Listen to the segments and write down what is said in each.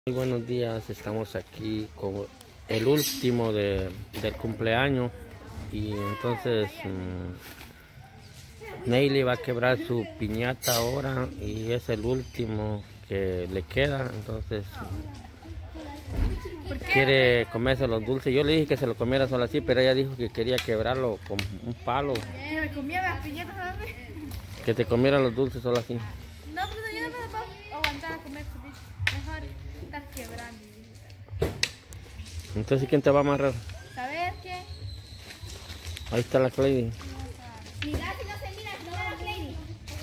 Muy buenos días, estamos aquí con el último del cumpleaños y entonces Neily va a quebrar su piñata ahora y es el último que le queda, entonces quiere comerse los dulces. Yo le dije que se lo comiera solo así, pero ella dijo que quería quebrarlo con un palo. Me comía las piñatas, ¿sabes? Que te comiera los dulces solo así. No, pero yo no me puedo aguantar a comer su bicho. Mejor estar quebrando. Entonces, ¿quién te va a amarrar? ¿Sabes qué? Ahí está la Clady. Mira, si no se mira, no veo a Clady.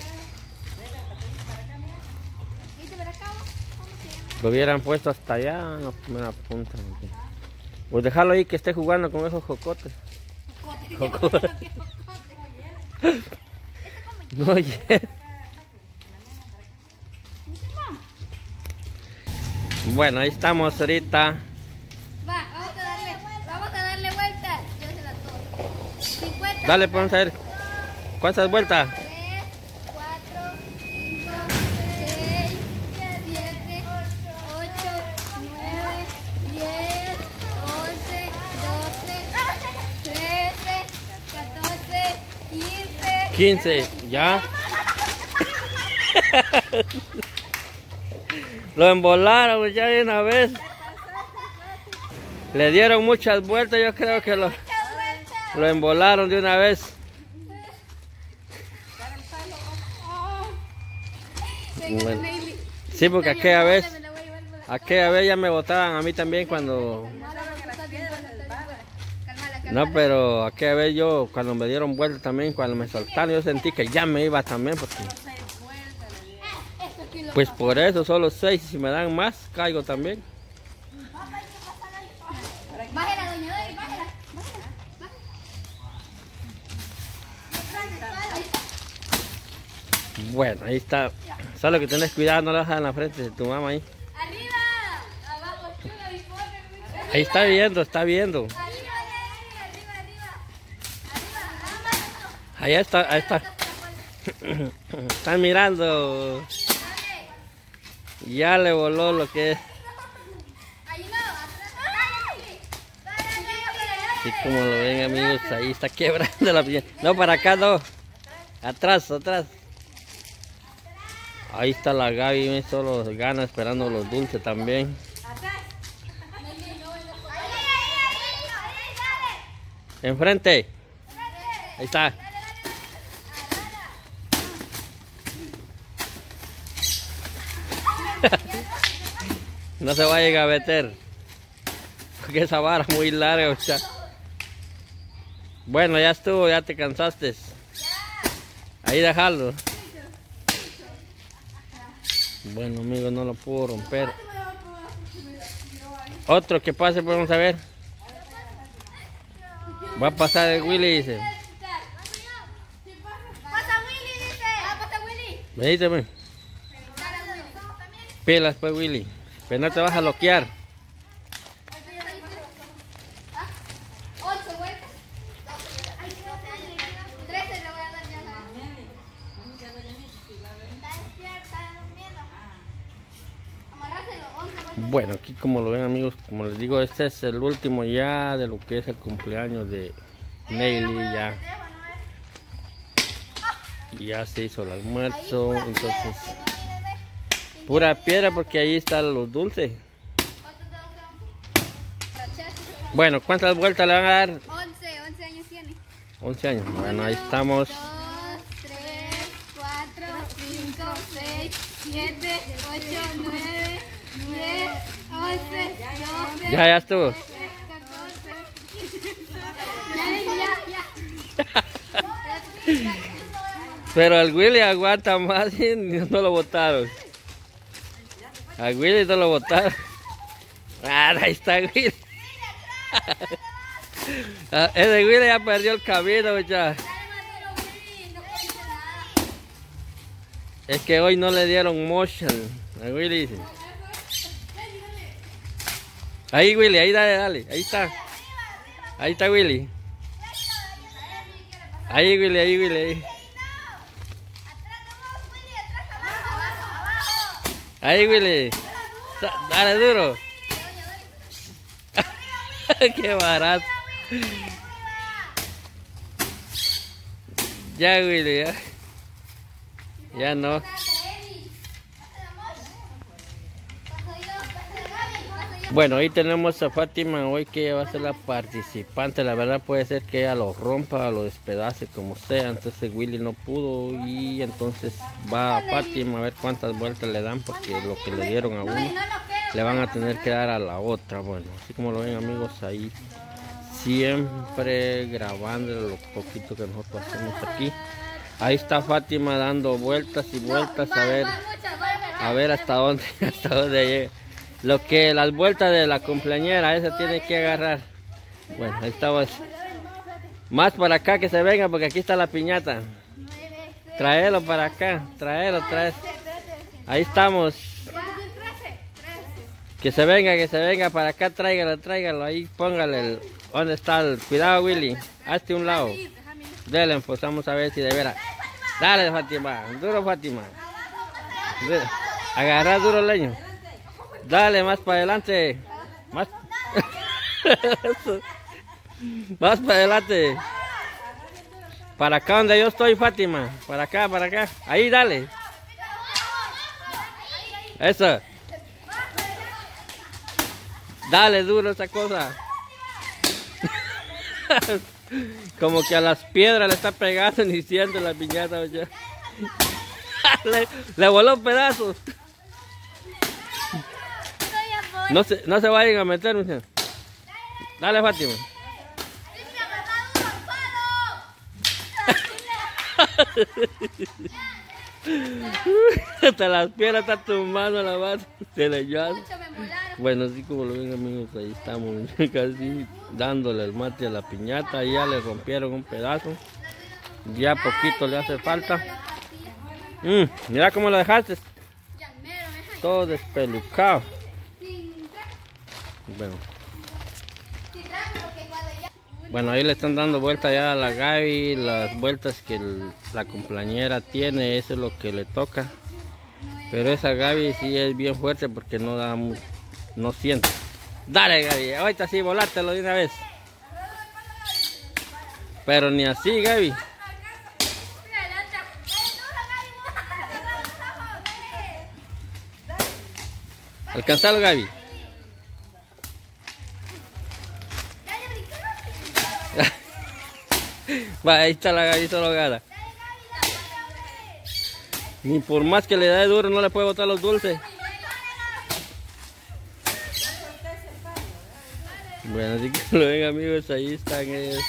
¿Viste para acá? ¿Cómo se llama? Lo hubieran puesto hasta allá, no me la apuntan. Pues dejarlo ahí que esté jugando con esos jocotes. Jocotes. No, oye. Bueno, ahí estamos ahorita. Vamos a darle vuelta. Yo se la tomo. 50. Dale, vamos a ver. ¿Cuántas vueltas? 3, 4, 5, 6, 7, 8, 9, 10, 11, 12, 13, 14, 15. 15, ya. Lo embolaron ya de una vez. Le dieron muchas vueltas, yo creo que lo embolaron de una vez. Bueno, sí, porque aquella vez ya me botaban a mí también cuando... No, pero aquella vez yo, cuando me dieron vueltas también, cuando me soltaron, yo sentí que ya me iba también, porque... Pues por eso, solo 6, si me dan más, caigo también. Bájela, doña Dori, bájela. Bueno, ahí está. Solo que tenés cuidado, no la dejas en la frente de tu mamá ahí. Arriba, abajo, chula y pobre. Ahí está viendo, está viendo. Arriba. Ahí está, ahí está. Están mirando. Ya le voló lo que es. Así como lo ven, amigos, ahí está quebrando la piñata. No, para acá no. Atrás. Ahí está la Gaby, me solo gana esperando los dulces también. Enfrente. Ahí está. No se vaya a meter. Porque esa vara es muy larga, o sea. Bueno, ya estuvo, ya te cansaste. Ahí dejarlo. Bueno, amigos, no lo puedo romper. Otro que pase, podemos ver. Va a pasar el Willy, dice. Pasa Willy, dice. Pasa Willy. Venite, pues. Pilas, pues, Willy. Pero no te vas a bloquear. 8 vueltas. 13 le voy a dar ya. Está despierta, durmiendo. Amarrárselo, 11 vueltas. Bueno, aquí como lo ven, amigos, como les digo, este es el último ya de lo que es el cumpleaños de Neily. Ya se hizo el almuerzo, entonces pura piedra porque ahí están los dulces. Bueno, ¿cuántas vueltas le van a dar? 11 años tiene. 11 años. Bueno, ahí estamos. 2, 3, 4, 5, 6, 7, 8, 9, 10, 11, 12. Ya estuvo. 14. Ya. Pero al Willy aguanta más y no lo botaron. Al Willy no lo botaron. Ah, ahí está Willy. Ese Willy ya perdió el camino ya. Es que hoy no le dieron motion a Willy. Dice. Ahí Willy, ahí dale, ahí está. Ahí está Willy. Ahí Willy, ahí. Ahí Willy. Dale duro. Qué barato. Ya, Willy, ya. Ya no. Bueno, hoy tenemos a Fátima, hoy que ella va a ser la participante. La verdad puede ser que ella lo rompa, lo despedace, como sea. Entonces Willy no pudo y entonces va a Fátima a ver cuántas vueltas le dan, porque lo que le dieron a uno le van a tener que dar a la otra. Bueno, así como lo ven, amigos, ahí siempre grabando lo poquito que nosotros hacemos aquí. Ahí está Fátima dando vueltas y vueltas a ver hasta dónde llega. Lo que las vueltas de la cumpleañera, esa tiene que agarrar. Bueno, ahí estamos. Más para acá que se venga, porque aquí está la piñata. Tráelo para acá, tráelo. Ahí estamos. Que se venga para acá, tráigalo. Ahí póngale el... ¿Dónde está el...? Cuidado, Willy. Hazte un lado. Dele, pues vamos a ver si de veras. Dale, Fátima. Duro, Fátima. Agarra duro, leño. Dale, más para adelante. Más. Más para adelante. Para acá donde yo estoy, Fátima. Para acá. Ahí, dale. Eso. Dale duro esa cosa. Como que a las piedras le está pegando ni siente la piñata. Le voló un pedazo. No se vayan a meter, muchachos. Dale, Fátima. Hasta las piedras está tumbando la base. Se le lleva. Bueno, así como lo ven, amigos, ahí estamos casi dándole el mate a la piñata. Ya le rompieron un pedazo. Ya poquito le hace falta. Mira cómo lo dejaste. Todo despelucado. Bueno, ahí le están dando vuelta ya a la Gaby. Las vueltas que la cumpleañera tiene, eso es lo que le toca. Pero esa Gaby sí es bien fuerte porque no siente. Dale, Gaby, ahorita sí, volártelo de una vez. Pero ni así, Gaby. Alcanzalo, Gaby. Va, ahí está la Gaby, solo gana. Ni por más que le dé duro no le puede botar los dulces. Bueno, así que lo ven, amigos, ahí están ellos.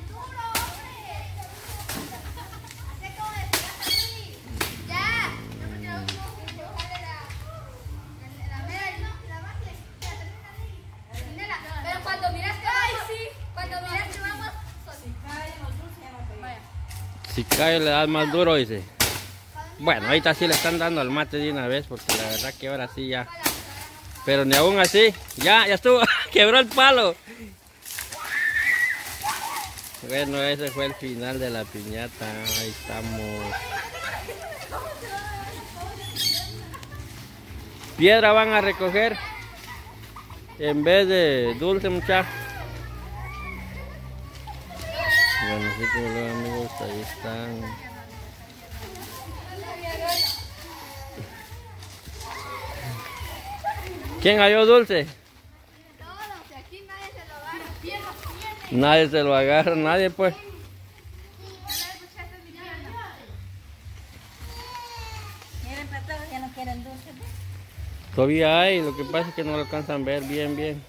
Si cae le das más duro, dice. Bueno, ahorita sí le están dando al mate de una vez, porque la verdad que ahora sí ya. Pero ni aún así, ya estuvo, quebró el palo. Bueno, ese fue el final de la piñata. Ahí estamos. Piedra van a recoger en vez de dulce, muchachos. Bueno, así como lo ven, amigos, ahí están. ¿Quién halló dulce? Nadie se lo agarra, nadie pues. Ya no quieren dulce. Todavía hay, lo que pasa es que no lo alcanzan a ver bien.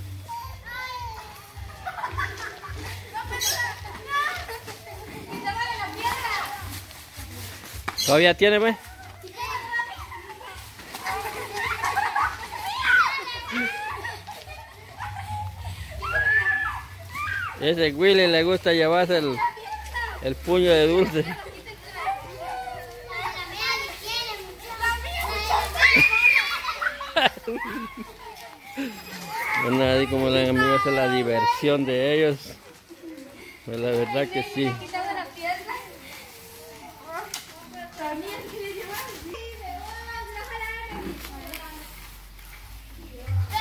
¿Todavía tiene, pues? Ese Willy le gusta llevarse el puño de dulce. Bueno, así como ven, amigos, es la diversión de ellos. Pues la verdad que sí.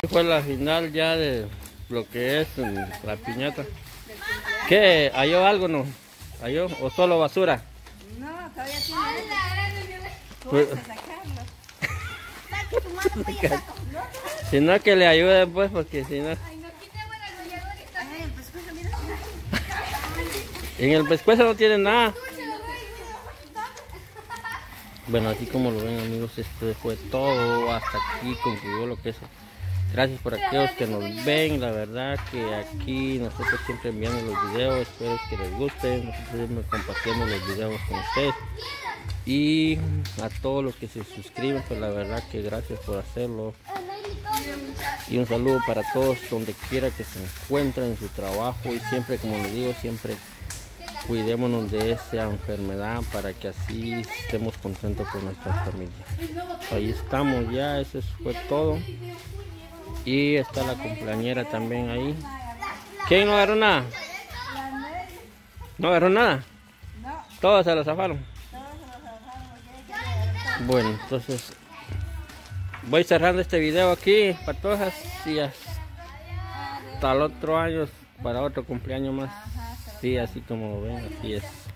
Fue la final ya de lo que es la piñata. ¿Qué? ¿Halló algo no? ¿Halló? ¿O solo basura? No, todavía Pues, tiene sacarlo. si no que le ayude pues, porque si no... En el pescuezo no tiene nada. Bueno, así como lo ven amigos, esto fue todo. Hasta aquí concluyó lo que es. Gracias por aquellos que nos ven. La verdad que aquí nosotros siempre enviamos los videos. Espero que les gusten. Nosotros siempre compartimos los videos con ustedes. Y a todos los que se suscriben, pues la verdad que gracias por hacerlo. Y un saludo para todos donde quiera que se encuentren en su trabajo. Y siempre, como les digo, siempre cuidémonos de esa enfermedad para que así estemos contentos con nuestra familia. Ahí estamos ya, eso fue todo. Y está la cumpleañera también ahí. ¿Quién no agarró nada? ¿No agarró nada? Todos se lo zafaron. Bueno, entonces voy cerrando este video aquí, patojas, y hasta el otro año para otro cumpleaños más. Sí, así como lo ven, así es.